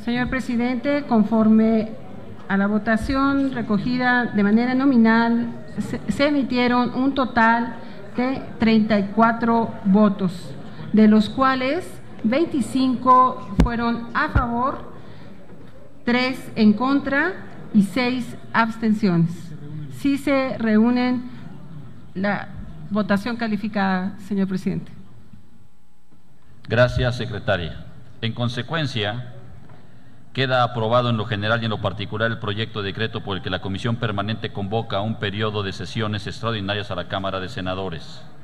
Señor presidente, conforme a la votación recogida de manera nominal, se emitieron un total de 34 votos, de los cuales 25 fueron a favor, 3 en contra y 6 abstenciones. Sí se reúnen la votación calificada, señor presidente. Gracias, secretaria. En consecuencia, queda aprobado en lo general y en lo particular el proyecto de decreto por el que la Comisión Permanente convoca un periodo de sesiones extraordinarias a la Cámara de Senadores.